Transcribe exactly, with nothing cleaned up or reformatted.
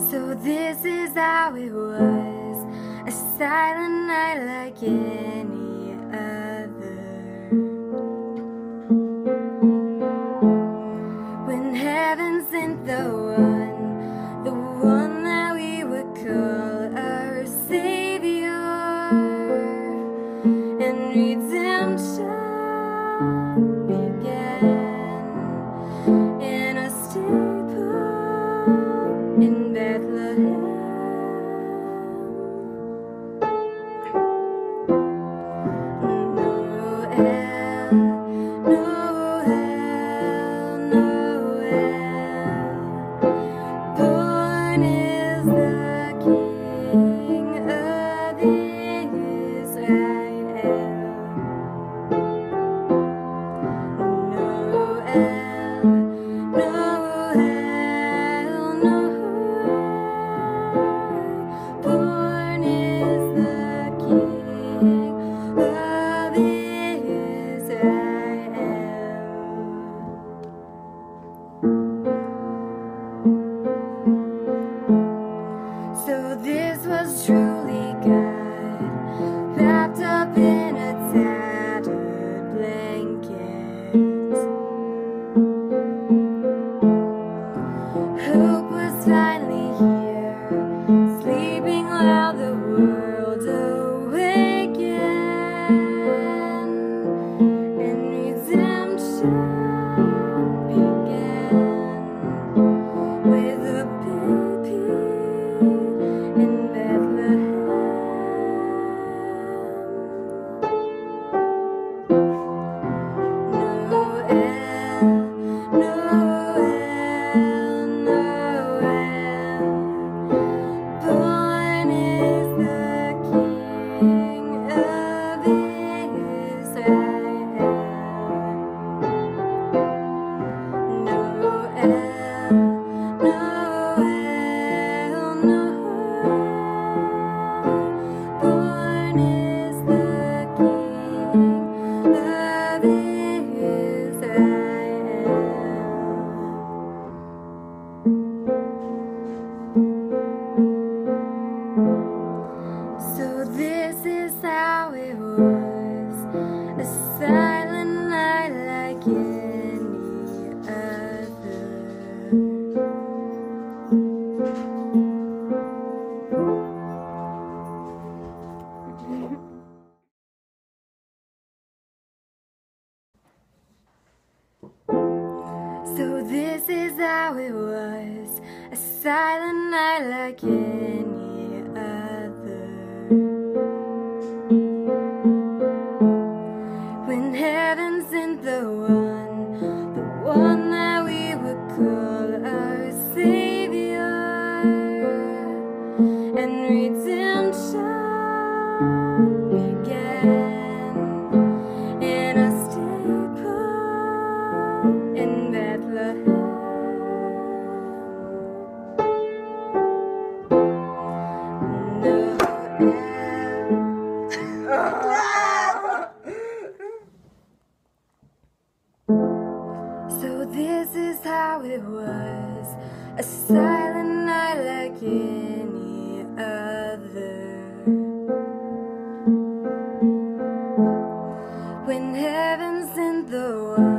So this is how it was, a silent night like any other. When heaven sent the one, the one that we would call our Savior, and redemption began in a stable in Bethlehem. Noel, Noel, Noel, born is the King of Israel. Noel, Noel, Noel, born is the King of Israel. So this was truly God, wrapped up in a tattered blanket. Hope was finally here, sleeping while the world awakened, and redemption began with a baby in Bethlehem. Noel, Noel, Noel, born is the King of Israel. Noel, Noel, Noel, born is the King of Israel. So this is how it was, a silent night like any other. So this is how it was, a silent night like any other. When heaven sent the one, the one that we would call our Savior, and redemption began in a stable in Bethlehem. So this is how it was, a silent night like any other. When heaven sent the one,